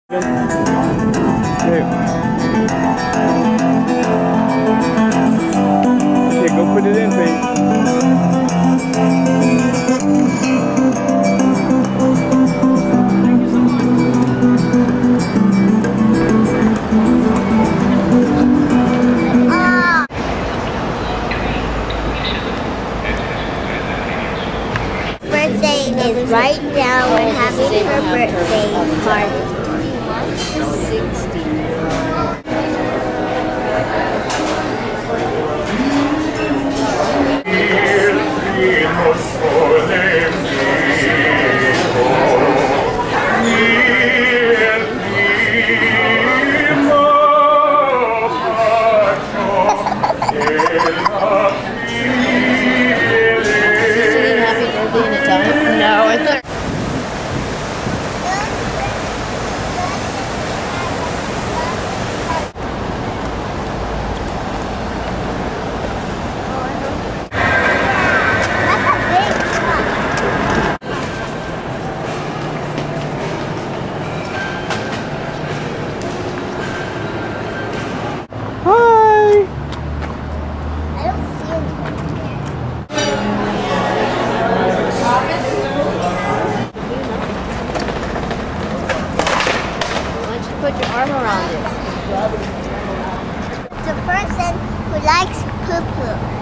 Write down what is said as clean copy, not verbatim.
Okay. Okay, go put it in, Faith. Birthday is right now. We're having her birthday party. 60. No, it's a put your arm around it. The person who likes poo-poo.